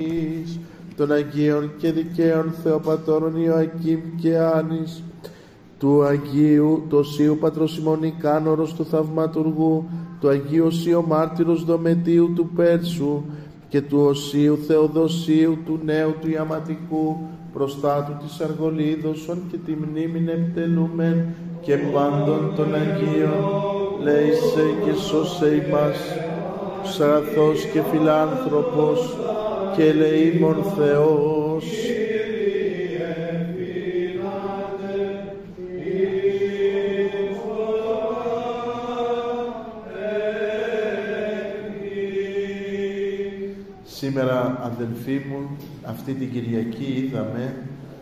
των Αγίων και Δικαίων Θεοπατώρων Ιωακήμ και Άνης, του Αγίου, του Οσίου Πατρός ημών Ικάνωρος του Θαυματουργού, του Αγίου Οσίου Μάρτυρος Δομετίου του Πέρσου και του Οσίου Θεοδοσίου του Νέου του Ιαματικού, προστάτου της Αργολίδωσον και τη μνήμην επιτελούμεν και πάντων των Αγίων, λέησε και σώσε ημάς, σαραθός και φιλάνθρωπος και ελεήμων Θεός. Σήμερα, αδελφοί μου, αυτή την Κυριακή είδαμε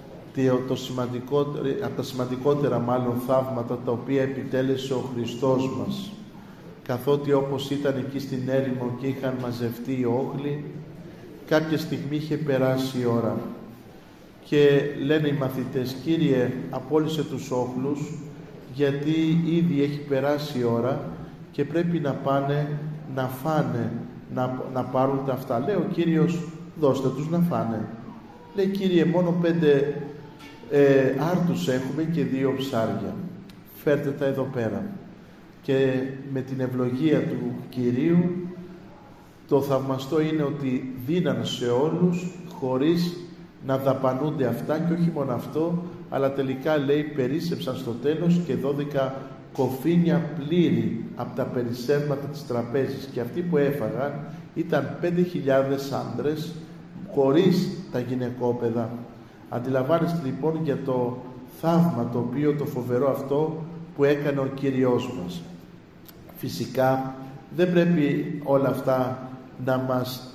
από τα σημαντικότερα μάλλον θαύματα τα οποία επιτέλεσε ο Χριστός μας, καθότι όπως ήταν εκεί στην έρημο και είχαν μαζευτεί οι όχλοι, κάποια στιγμή είχε περάσει η ώρα και λένε οι μαθητές, Κύριε, απόλυσε τους όχλους, γιατί ήδη έχει περάσει η ώρα και πρέπει να πάνε να φάνε, να πάρουν τα αυτά. Λέει ο Κύριος, δώστε τους να φάνε. Λέει, Κύριε, μόνο 5 άρτους έχουμε και 2 ψάρια, φέρτε τα εδώ πέρα. Και με την ευλογία του Κυρίου, το θαυμαστό είναι ότι δίναν σε όλους χωρίς να δαπανούνται αυτά, και όχι μόνο αυτό, αλλά τελικά, λέει, περίσσεψαν στο τέλος και 12 κοφίνια πλήρη από τα περισσεύματα της τραπέζης, και αυτοί που έφαγαν ήταν 5.000 άντρες χωρίς τα γυναικόπαιδα. Αντιλαμβάνεστε λοιπόν για το θαύμα, το οποίο, το φοβερό αυτό που έκανε ο Κύριος μας. Φυσικά δεν πρέπει όλα αυτά να μας,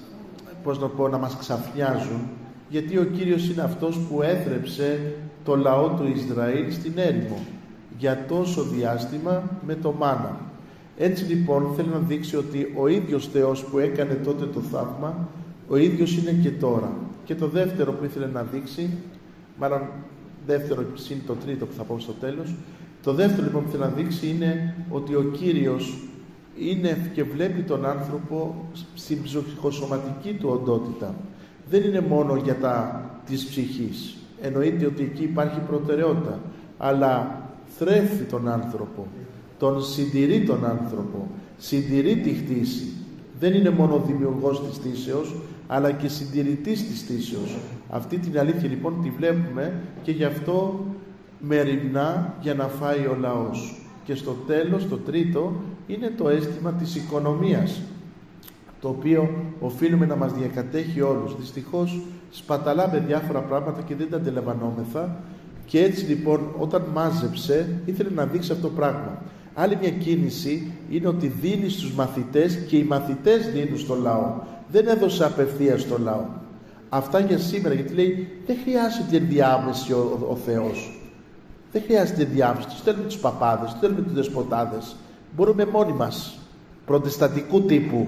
να μας ξαφνιάζουν, γιατί ο Κύριος είναι αυτός που έθρεψε το λαό του Ισραήλ στην έρημο για τόσο διάστημα με το μάνα. Έτσι λοιπόν θέλει να δείξει ότι ο ίδιος Θεός που έκανε τότε το θαύμα, ο ίδιος είναι και τώρα. Και το δεύτερο που ήθελε να δείξει, μάλλον δεύτερο συν το τρίτο που θα πω στο τέλος, το δεύτερο λοιπόν που θέλει να δείξει είναι ότι ο Κύριος είναι και βλέπει τον άνθρωπο στην ψυχοσωματική του οντότητα. Δεν είναι μόνο για της ψυχής. Εννοείται ότι εκεί υπάρχει προτεραιότητα, αλλά θρέφει τον άνθρωπο, τον συντηρεί τον άνθρωπο, συντηρεί τη χτίση. Δεν είναι μόνο δημιουργός της χτίσεως, αλλά και συντηρητής της χτίσεως. Αυτή την αλήθεια λοιπόν τη βλέπουμε, και γι' αυτό μεριμνά για να φάει ο λαός. Και στο τέλος, το τρίτο, είναι το αίσθημα της οικονομίας, το οποίο οφείλουμε να μας διακατέχει όλους. Δυστυχώς σπαταλάμε διάφορα πράγματα και δεν τα αντιλαμβανόμεθα, και έτσι λοιπόν όταν μάζεψε ήθελε να δείξει αυτό το πράγμα. Άλλη μια κίνηση είναι ότι δίνει στους μαθητές και οι μαθητές δίνουν στο λαό. Δεν έδωσε απευθείας στο λαό. Αυτά για σήμερα, γιατί λέει δεν χρειάζεται ενδιάμεση ο Θεός. Δεν χρειάζεται ενδιάμεση. Τους στέλνουμε τους παπάδες, τους στέλνουμε τους δεσποτάδες. Μπορούμε μόνοι μας, προτεσταντικού τύπου.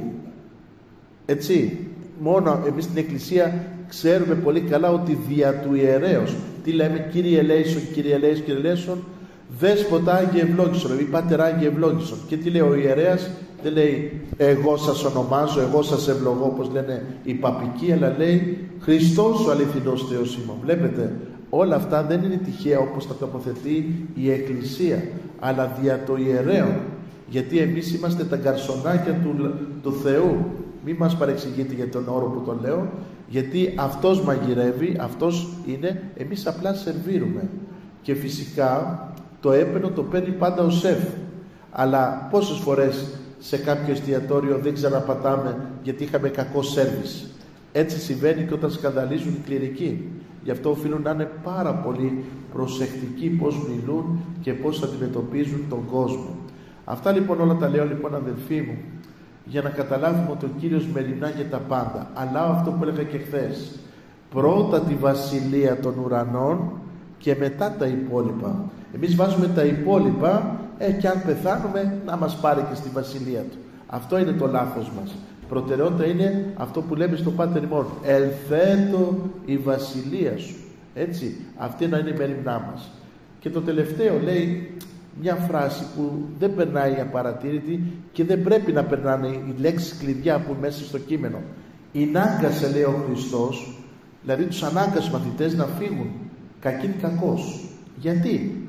Έτσι, μόνο εμείς στην Εκκλησία ξέρουμε πολύ καλά ότι δια του ιερέως, τι λέμε, Κύριε ελέησον, Κύριε ελέησον, Κύριε ελέησον, Δέσποτα Άγιε ευλόγησον, ή Πάτερ Άγιε ευλόγησον. Και τι λέει ο ιερέας? Δεν λέει εγώ σας ονομάζω, εγώ σας ευλογώ, όπως λένε οι παπικοί, αλλά λέει Χριστός ο αληθινός Θεός ημών. Βλέπετε, όλα αυτά δεν είναι τυχαία όπως τα τοποθετεί η Εκκλησία, αλλά δια το ιερέων, γιατί εμείς είμαστε τα γκαρσονάκια του Θεού. Μη μας παρεξηγείτε για τον όρο που τον λέω, γιατί αυτός μαγειρεύει, αυτός είναι, εμείς απλά σερβίρουμε. Και φυσικά το έπαινο το παίρνει πάντα ο σεφ. Αλλά πόσες φορές σε κάποιο εστιατόριο δεν ξαναπατάμε γιατί είχαμε κακό σέρβις? Έτσι συμβαίνει και όταν σκανδαλίζουν οι κληρικοί. Γι' αυτό οφείλουν να είναι πάρα πολύ προσεκτικοί πώς μιλούν και πώς αντιμετωπίζουν τον κόσμο. Αυτά λοιπόν όλα τα λέω λοιπόν, αδελφοί μου, για να καταλάβουμε ότι ο Κύριος μεριμνά για τα πάντα. Αλλά αυτό που έλεγα και χθες, πρώτα τη βασιλεία των ουρανών και μετά τα υπόλοιπα. Εμείς βάζουμε τα υπόλοιπα και αν πεθάνουμε να μας πάρει και στη βασιλεία του. Αυτό είναι το λάθος μας. Προτεραιότητα είναι αυτό που λέμε στο Πάτερ ημών, ελθέτω η βασιλεία σου. Έτσι, αυτή να είναι η μεριμνά μας. Και το τελευταίο λέει μια φράση που δεν περνάει απαρατήρητη και δεν πρέπει να περνάνε οι λέξεις κλειδιά που μέσα στο κείμενο. Ηνάγκασε, λέει ο Χριστός, δηλαδή τους ανάγκασε μαθητές να φύγουν κακήν κακός. Γιατί?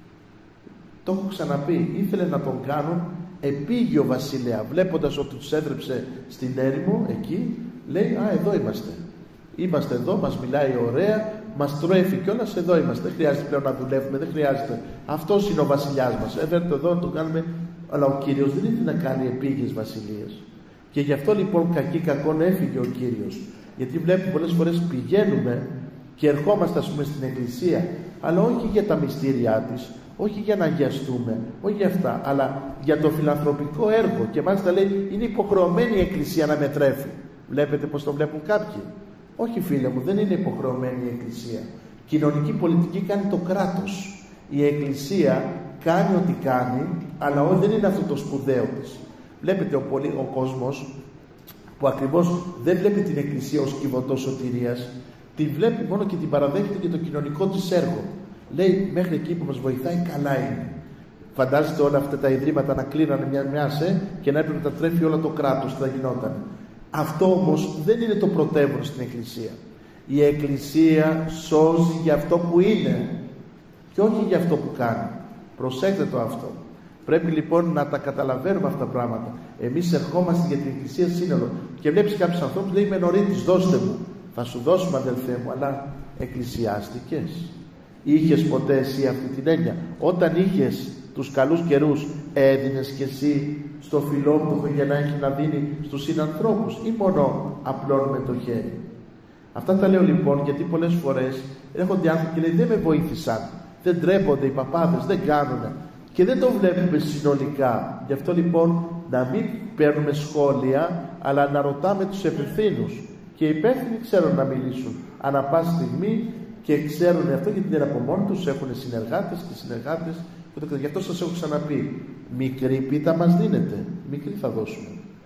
Το έχω ξαναπεί, ήθελε να τον κάνουν επίγειο βασιλέα. Βλέποντας ότι τους έδρεψε στην έρημο εκεί, λέει «Α, εδώ είμαστε. Είμαστε εδώ, μας μιλάει ωραία, μας τρέφει κιόλας, εδώ είμαστε. Δεν χρειάζεται πλέον να δουλεύουμε, δεν χρειάζεται. Αυτός είναι ο βασιλιάς μας. Έρθετε εδώ να το κάνουμε». Αλλά ο Κύριος δεν ήθελε να κάνει επίγειες βασιλείες. Και γι' αυτό λοιπόν κακή κακόν έφυγε ο Κύριος. Γιατί βλέπουμε πολλές φορές πηγαίνουμε και ερχόμαστε, ας πούμε, στην Εκκλησία, αλλά όχι για τα μυστήριά της, όχι για να αγιαστούμε, όχι για αυτά, αλλά για το φιλανθρωπικό έργο. Και μάλιστα λέει, είναι υποχρεωμένη η Εκκλησία να με τρέφει. Βλέπετε πως το βλέπουν κάποιοι? Όχι, φίλε μου, δεν είναι υποχρεωμένη η Εκκλησία. Κοινωνική πολιτική κάνει το κράτος. Η Εκκλησία κάνει ό,τι κάνει, αλλά δεν είναι αυτό το σπουδαίο της. Βλέπετε ο κόσμος που ακριβώς δεν βλέπει την Εκκλησία ως κυβωτό σωτηρίας, τη βλέπει μόνο και την παραδέχεται για το κοινωνικό της έργο. Λέει, μέχρι εκεί που μας βοηθάει καλά είναι. Φαντάζεστε όλα αυτά τα ιδρύματα να κλείνανε μια-μια και να έπρεπε να τα τρέφει όλα το κράτος, τι θα γινόταν? Αυτό όμως δεν είναι το πρωτεύον στην Εκκλησία. Η Εκκλησία σώζει για αυτό που είναι και όχι για αυτό που κάνει. Προσέξτε το αυτό. Πρέπει λοιπόν να τα καταλαβαίνουμε αυτά τα πράγματα. Εμείς ερχόμαστε για την Εκκλησία σύνολο και βλέπεις κάποιους ανθρώπους, λέει, είμαι νωρίτης, δώστε μου. Θα σου δώσουμε, αδελφέ μου, αλλά εκκλησιάστηκες? Είχες ποτέ εσύ αυτή την έννοια? Όταν είχες τους καλούς καιρούς, έδινες κι εσύ στο φιλόπτωχο για να έχει να δίνει στους συνανθρώπους, ή μόνο απλώνουμε το χέρι? Αυτά τα λέω λοιπόν γιατί πολλές φορές έρχονται άνθρωποι και λέει, δεν με βοήθησαν, δεν τρέπονται οι παπάδες, δεν κάνουνε, και δεν το βλέπουμε συνολικά. Γι' αυτό λοιπόν να μην παίρνουμε σχόλια, αλλά να ρωτάμε τους υπευθύνους. Και οι υπεύθυνοι ξέρουν να μιλήσουν ανά πάση στιγμή και ξέρουν αυτό, γιατί δεν είναι από μόνοι τους, έχουν συνεργάτες και συνεργάτες. Γι' αυτό σας έχω ξαναπεί, μικρή πίτα μας δίνετε, μικρή θα δώσουμε.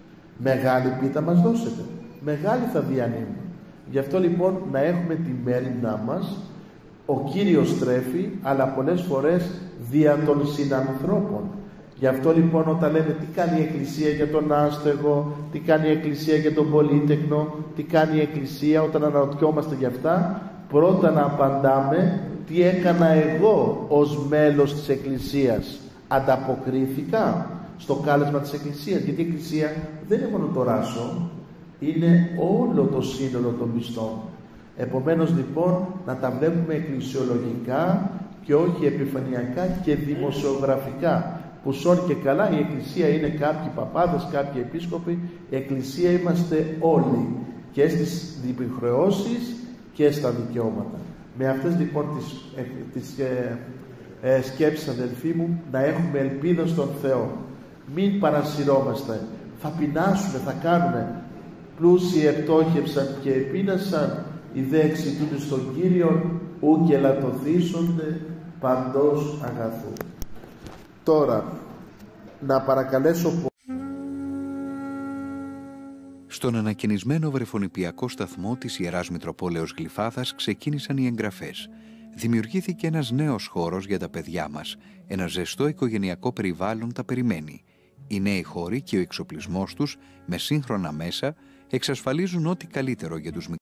Μεγάλη πίτα μας δώσετε, μεγάλη θα διανύμουμε. Γι' αυτό λοιπόν να έχουμε τη μέριμνά μας. Ο Κύριος τρέφει, αλλά πολλές φορές δια των συνανθρώπων. Γι' αυτό λοιπόν όταν λέμε τι κάνει η Εκκλησία για τον άστεγο, τι κάνει η Εκκλησία για τον πολύτεκνο, τι κάνει η Εκκλησία, όταν αναρωτιόμαστε γι' αυτά, πρώτα να απαντάμε τι έκανα εγώ ως μέλος της Εκκλησίας. Ανταποκρίθηκα στο κάλεσμα της Εκκλησίας? Γιατί η Εκκλησία δεν είναι μόνο το ράσο, είναι όλο το σύνολο των πιστών. Επομένως λοιπόν να τα βλέπουμε εκκλησιολογικά και όχι επιφανειακά και δημοσιογραφικά, που σώνει και καλά η Εκκλησία είναι κάποιοι παπάδες, κάποιοι επίσκοποι. Η Εκκλησία είμαστε όλοι, και στις υποχρεώσεις και στα δικαιώματα. Με αυτές λοιπόν τις σκέψεις, αδελφοί μου, να έχουμε ελπίδα στον Θεό. Μην παρασυρώμαστε. Θα πεινάσουμε, θα κάνουμε. Πλούσιοι επτόχευσαν και επείνασαν, οι δε εξητούνται στον Κύριον, ου και λατωθήσονται παντός αγαθού. Τώρα, να παρακαλέσω... Στον ανακαινισμένο βρεφονιπιακό σταθμό της Ιεράς Μητροπόλεως Γλυφάδας ξεκίνησαν οι εγγραφές. Δημιουργήθηκε ένας νέος χώρος για τα παιδιά μας. Ένα ζεστό οικογενειακό περιβάλλον τα περιμένει. Οι νέοι χώροι και ο εξοπλισμός τους, με σύγχρονα μέσα, εξασφαλίζουν ό,τι καλύτερο για τους